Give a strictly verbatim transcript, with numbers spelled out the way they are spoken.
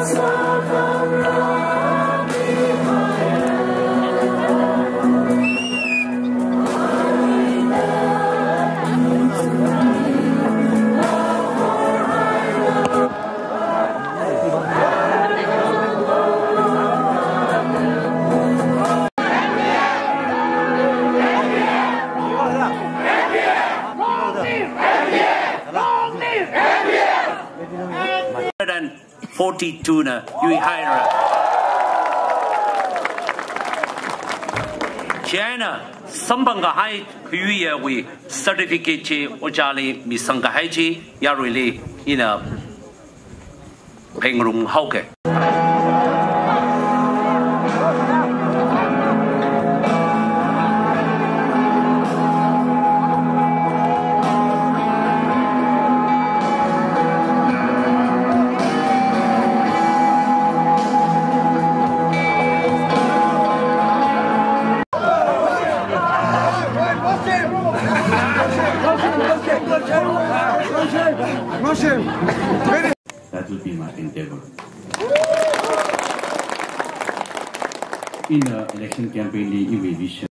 forty-two 呢，因为害了。现在呢，上班个海语言为 certificate 我家里咪上个海去，也为哩，伊呢平庸好嘅。 That would be my endeavor. In the election campaign, we wish